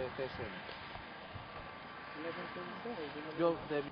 de escena. Yo de...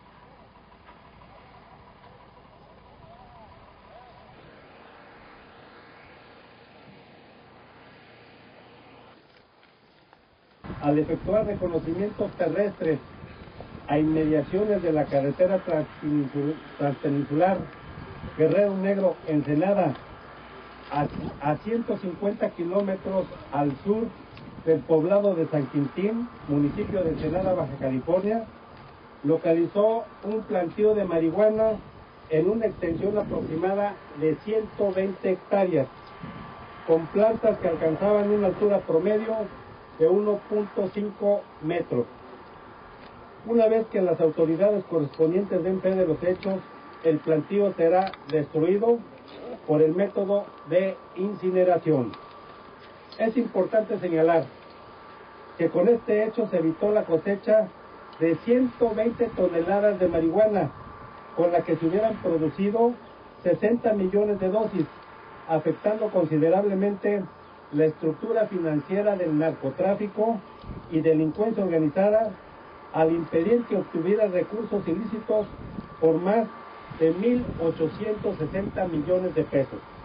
Al efectuar reconocimientos terrestres a inmediaciones de la carretera transpeninsular Guerrero Negro-Ensenada, a 150 kilómetros al sur del poblado de San Quintín, municipio de Ensenada, Baja California, localizó un plantío de marihuana en una extensión aproximada de 120 hectáreas, con plantas que alcanzaban una altura promedio de 1.5 metros. Una vez que las autoridades correspondientes den fe de los hechos, el plantío será destruido por el método de incineración. Es importante señalar que con este hecho se evitó la cosecha de 120 toneladas de marihuana, con la que se hubieran producido 60 millones de dosis, afectando considerablemente la estructura financiera del narcotráfico y delincuencia organizada, al impedir que obtuviera recursos ilícitos por más de 1.860 millones de pesos.